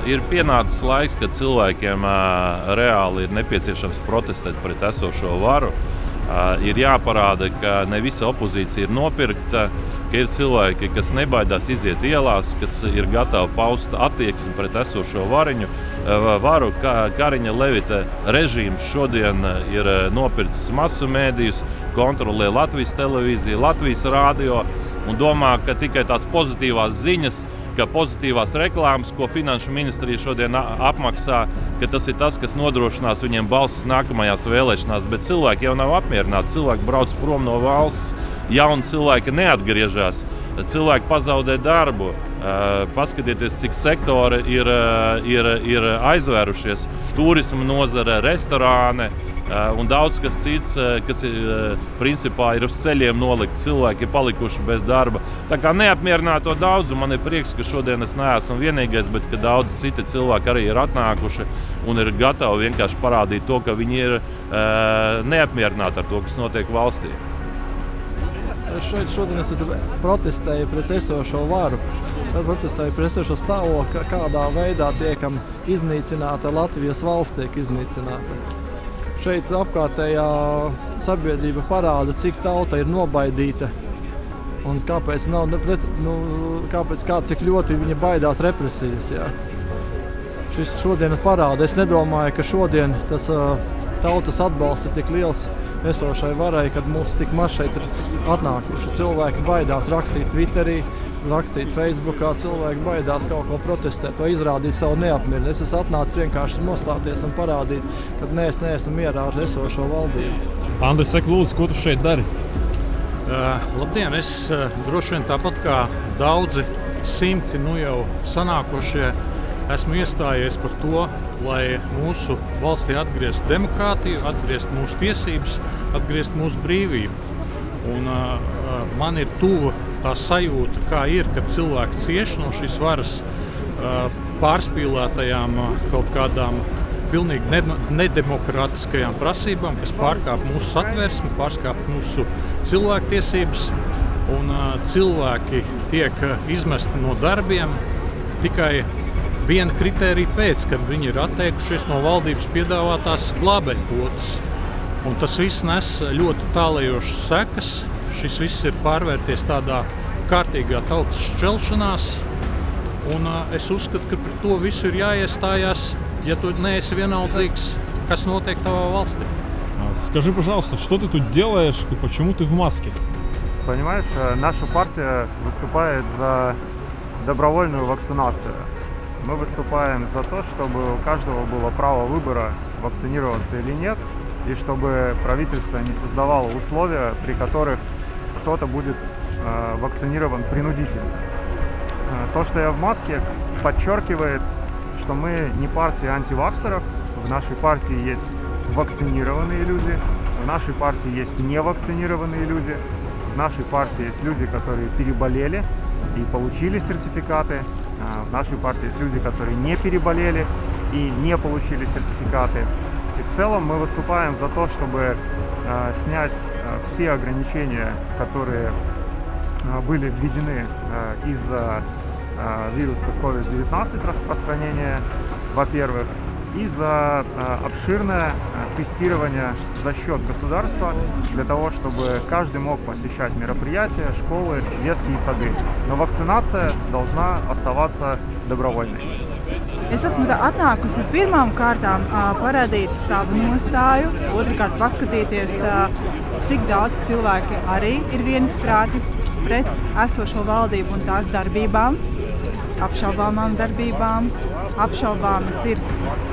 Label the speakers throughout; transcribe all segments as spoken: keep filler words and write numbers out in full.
Speaker 1: Ir pienācis laiks, kad cilvēkiem uh, reāli ir nepieciešams protestēt pret esošo varu. Uh, ir jāparāda, ka ne visa opozīcija ir nopirkta, ka ir cilvēki, kas nebaidās iziet ielās, kas ir gatavi paust attieksmi pret esošo variņu, uh, varu. Ka Kariņa Levita režīms šodien ir nopircis masu mēdījus, kontrolē Latvijas televīziju, Latvijas radio un domā, ka tikai tās pozitīvās ziņas, ka pozitīvās reklāmas, ko Finanšu ministrija šodien apmaksā, ka tas ir tas, kas nodrošinās viņiem balsis nākamajās vēlēšanās, bet cilvēki jau nav apmierināti. Cilvēki brauc prom no valsts, jauni cilvēki neatgriežas, cilvēki pazaudē darbu. Paskatieties, cik sektori ir, ir, ir aizvērušies. Turisma nozare, restorāne un daudz kas cits, kas ir, principā ir uz ceļiem nolikt. Cilvēki ir palikuši bez darba. Tā kā neapmierināto daudz, un man ir prieks, ka šodien es neesmu vienīgais, bet ka daudz citi cilvēki arī ir atnākuši un ir gatavi vienkārši parādīt to, ka viņi ir neapmierināti ar to, kas notiek valstī.
Speaker 2: Es šeit šodien es protestēju pret esošo varu. Protestēju pret esošo stāvokli, kādā veidā tiekam iznīcināta Latvijas valsts tiek iznīcināta. Šeit apkārtējā sabiedrība parāda, cik tauta ir nobaidīta un kāpēc, nav, nu, kāpēc kā, cik ļoti viņa baidās represijas. Jā. Šis šodien parāda. Es nedomāju, ka šodien tas uh, tautas atbalsts ir tik liels esošai varai, kad mūs tik maz šeit ir atnākuši. Cilvēki baidās rakstīt Twitterī, rakstīt Facebookā, cilvēki baidās kaut ko protestēt vai izrādīt savu neapmierinātību. Es esmu atnācis vienkārši nostāties un parādīt, ka mēs neesam mierā ar esošo valdību.
Speaker 3: Andris, saka, lūdzu, ko tu šeit dari?
Speaker 4: Uh, labdien, es uh, droši vien tāpat kā daudzi simti nu jau sanākošie, esmu iestājies par to, lai mūsu valstī atgriezt demokrātiju, atgriezt mūsu tiesības, atgriezt mūsu brīvību. Un uh, man ir tuva tā sajūta, kā ir, kad cilvēki cieš no šīs varas uh, pārspīlētajām uh, kaut kādām pilnīgi nedemokrātiskajām prasībām, kas pārkāp mūsu satversmi, pārkāp mūsu cilvēktiesības, un uh, cilvēki tiek izmesti no darbiem tikai viena kritērija pēc, kad viņi ir atteikušies no valdības piedāvātās glābeļkvotas. Un tas viss nes ļoti tālējošas sekas. Šis viss ir pārvērties tādā kārtīgā tautas šķelšanās. Un uh, es uzskatu, ka par to visu ir jāiestājās, ja tu neesi vienaldzīgs, kas notiek tavā valstī.
Speaker 3: Скажи, пожалуйста, что ты тут делаешь и почему ты в маске?
Speaker 5: Понимаешь, наша партия выступает за добровольную вакцинацию. Мы выступаем за то, чтобы у каждого было право выбора, вакцинироваться или нет, и чтобы правительство не создавало условия, при которых кто-то будет э, вакцинирован принудительно. То, что я в маске, подчеркивает, что мы не партия антиваксеров. В нашей партии есть вакцинированные люди, в нашей партии есть невакцинированные люди, в нашей партии есть люди, которые переболели и получили сертификаты. В нашей партии есть люди, которые не переболели и не получили сертификаты. И в целом мы выступаем за то, чтобы э, снять э, все ограничения, которые э, были введены э, из-за э, вируса ковид девятнадцать распространения, во-первых, и за э, обширное э, тестирование за счет государства, для того, чтобы каждый мог посещать мероприятия, школы, детские сады. Но вакцинация должна оставаться добровольной.
Speaker 6: Es esmu atnākusi pirmām kārtām uh, parādīt savu nostāju, otrkārt paskatīties, uh, cik daudz cilvēki arī ir viensprātis pret esošo valdību un tās darbībām, apšaubāmām darbībām. Apšaubāmas ir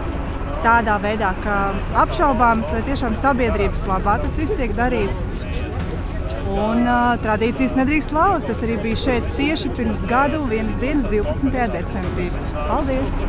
Speaker 6: tādā veidā, ka apšaubāmas vai tiešām sabiedrības labā tas viss tiek darīts. Un uh, tradīcijas nedrīkst lauzt. Es arī biju šeit tieši pirms gadu, vienas dienas, divpadsmitajā decembrī. Paldies!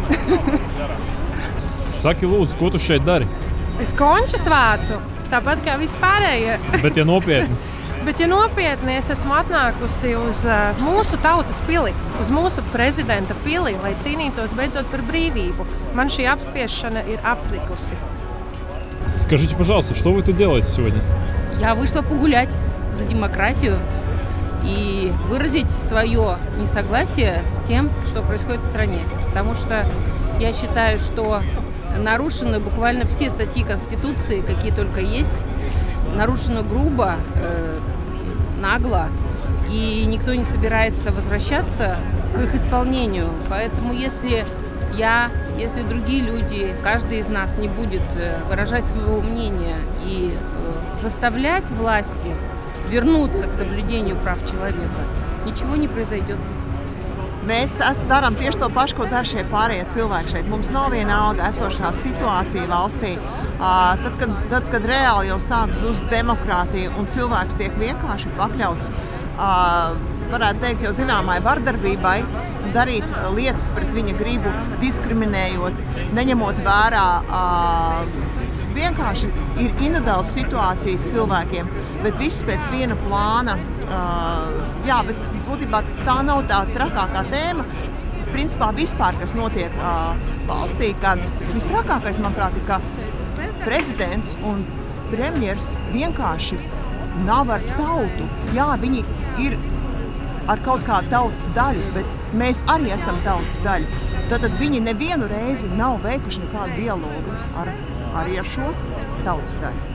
Speaker 3: Saki, lūdzu, ko tu šeit dari?
Speaker 7: Es končus vācu, tāpat kā vispārējie.
Speaker 3: Bet ja nopietni?
Speaker 7: Bet ja nopietni, es esmu atnākusi uz uh, mūsu tautas pili, uz mūsu prezidenta pili, lai cīnītos beidzot par brīvību. Man šī apspiešana ir aprikusi.
Speaker 3: Скажите, пожалуйста, что вы тут делаете сегодня?
Speaker 8: Я вышла погулять за демократию и выразить свое несогласие с тем, что происходит в стране. Потому что Я считаю, что нарушены буквально все статьи Конституции, какие только есть. Нарушено грубо, э, нагло, и никто не собирается возвращаться к их исполнению. Поэтому если я, если другие люди, каждый из нас не будет выражать своего мнения и э, заставлять власти вернуться к соблюдению прав человека, ничего не произойдет.
Speaker 9: Mēs darām tieši to pašu, ko dara šie pārējie cilvēki šeit. Mums nav vienalga esošā situācija valstī. Tad, kad, tad, kad reāli jau sāk zust demokrātija un cilvēks tiek vienkārši pakļauts, varētu teikt, jau zināmai vardarbībai, darīt lietas pret viņa gribu, diskriminējot, neņemot vērā, vienkārši ir individuāls situācijas cilvēkiem, bet viss pēc viena plāna. Jā, bet būtībā tā nav tā trakākā tēma. Principā vispār, kas notiek uh, valstī, kad vistrakākais, manuprāt, ir, ka prezidents un premjers vienkārši nav ar tautu. Jā, viņi ir ar kaut kādu tautas daļu, bet mēs arī esam tautas daļa. Tātad viņi nevienu reizi nav veikuši nekādu dialogu ar, arī ar šo tautas daļu.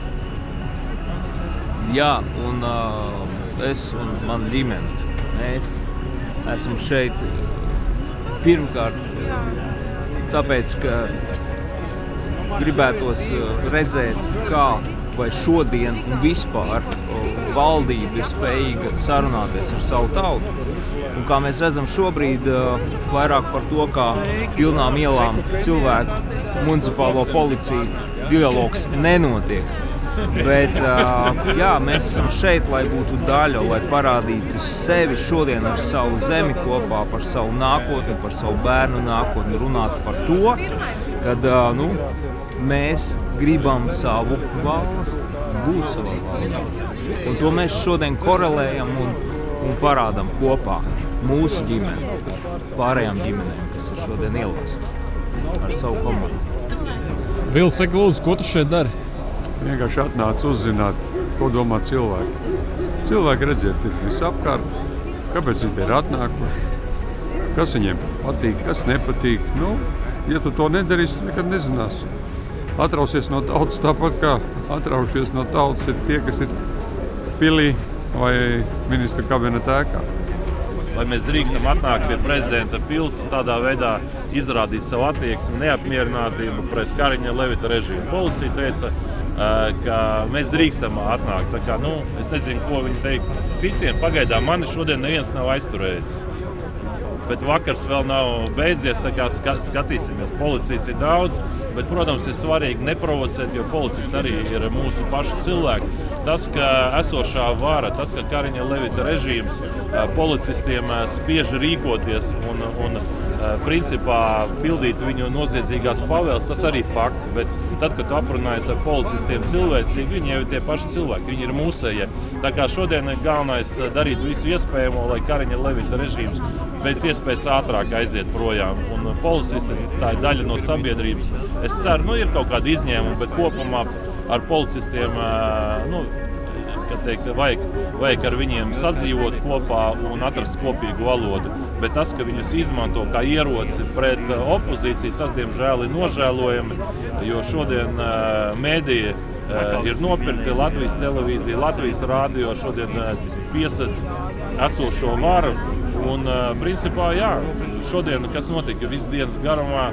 Speaker 10: Jā, un uh, es un man ģimene, mēs esam šeit pirmkārt tāpēc, ka gribētos redzēt, kā vai šodien un vispār valdība ir spējīga sarunāties ar savu tautu. Un kā mēs redzam šobrīd, vairāk par to, kā pilnām ielām cilvēku municipālo policiju dialogs nenotiek. Bet jā, mēs esam šeit, lai būtu daļa, lai parādītu sevi šodien ar savu zemi kopā, par savu nākotni, par savu bērnu nākotni, runāt par to, kad nu, mēs gribam savu valsti, būt savā valstī. Un to mēs šodien korelējam un, un parādam kopā mūsu ģimeni, pārējām ģimenēm, kas ir šodien ielās ar savu komandu.
Speaker 3: Vils, saka lūdzu, ko tu šeit dari?
Speaker 11: Vienkārši atnāca uzzināt, ko domā cilvēki. Cilvēki redziet, ir visapkārt, kāpēc viņi ir atnākuši, kas viņiem patīk, kas nepatīk. Nu, ja tu to nedarīsi, tu nekad nezināsi. Atrausies no tautas tāpat, kā atraušies no tautas ir tie, kas ir pilī vai ministra kabineta ēkā.
Speaker 1: Vai mēs drīkstam atnākt pie prezidenta pils, tādā veidā izrādīt savu attieksmi, neapmierinātību pret Kariņa Levita režīmu. Policija teica, ka mēs drīkstam atnākt. Tā kā, nu, es nezinu, ko viņi teikt citiem. Pagaidām mani šodien neviens nav aizturējis. Bet vakars vēl nav beidzies, tā kā skatīsimies. Policijas ir daudz, bet, protams, ir svarīgi neprovocēt, jo policisti arī ir mūsu pašu cilvēki. Tas, ka esošā vara, tas, ka Kariņa Levita režīms policistiem spiež rīkoties un, un principā pildīt viņu noziedzīgās pavēles, tas arī fakts, bet tad, kad tu aprunājies ar policistiem cilvēcīgi, viņi jau ir tie paši cilvēki, viņi ir mūsējie. Tā kā šodien ir galvenais darīt visu iespējamo, lai Kariņa Levita režīms pēc iespējas ātrāk aiziet projām. Un policisti, tā ir daļa no sabiedrības. Es ceru, nu ir kaut kādi izņēmumi, bet kopumā ar policistiem, nu, kad teikt, vajag, vajag ar viņiem sadzīvot kopā un atrast kopīgu valodu. Bet tas, ka viņus izmanto kā ieroci pret opozīciju, tas, diemžēl, ir nožēlojami, jo šodien mēdīja ir nopirkti, Latvijas televīzija, Latvijas rādio šodien piesedz esošo varu. Un, principā, jā, šodien, kas notika visu dienas garumā,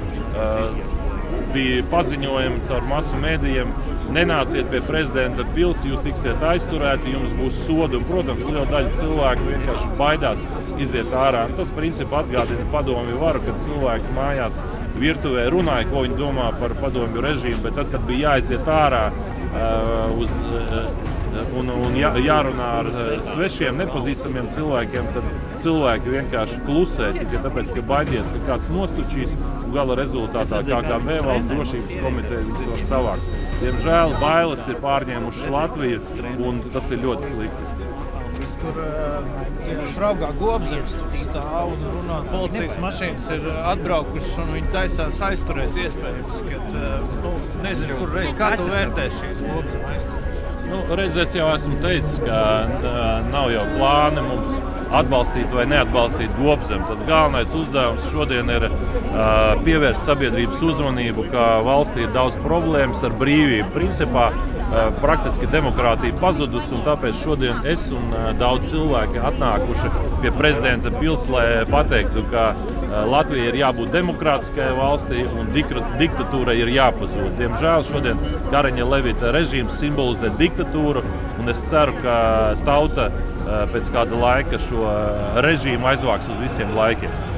Speaker 1: bija paziņojumi caur masu mēdījiem, nenāciet pie prezidenta pils, jūs tiksiet aizturēti, jums būs soda. Un, protams, liela daļa cilvēku vienkārši baidās iziet ārā. Un tas, principā, atgādina padomju varu, kad cilvēki mājās virtuvē runāja, ko viņi domā par padomju režīmu, bet tad, kad bija jāiziet ārā uh, uz, uh, un, un jā, jārunā ar svešiem, nepazīstamiem cilvēkiem, tad cilvēki vienkārši klusē, tikai tāpēc, ka baidies, ka kāds nostučīs, un gala rezultātā kā kā B valsts drošības komiteja viņus var savākt. Diemžēl bailes ir pārņēmušas Latviju, un tas ir ļoti slikti.
Speaker 12: Kur uh, Fraugā Gobzems stāv un runā, policijas mašīnas ir atbraukušas un viņi taisās aizturēt iespējams, kad, uh, nu, nezinu, kur reiz, kā tu vērtē šīs Gobzems?
Speaker 1: Nu, reiz es jau esmu teicis, ka nav jau plāni mums atbalstīt vai neatbalstīt Gobzemi. Tas galvenais uzdevums šodien ir uh, pievērst sabiedrības uzmanību, ka valstī ir daudz problēmas ar brīvību. Principā uh, praktiski demokrātija pazudus, un tāpēc šodien es un uh, daudz cilvēki atnākuši pie prezidenta pils, lai pateiktu, ka uh, Latvija ir jābūt demokrātiskajai valstī un diktatūrai ir jāpazūd. Diemžēl šodien Kariņa Levita režīms simbolizē diktatūru, un es ceru, ka tauta uh, pēc kāda laika šo režīmu aizvāks uz visiem laikiem.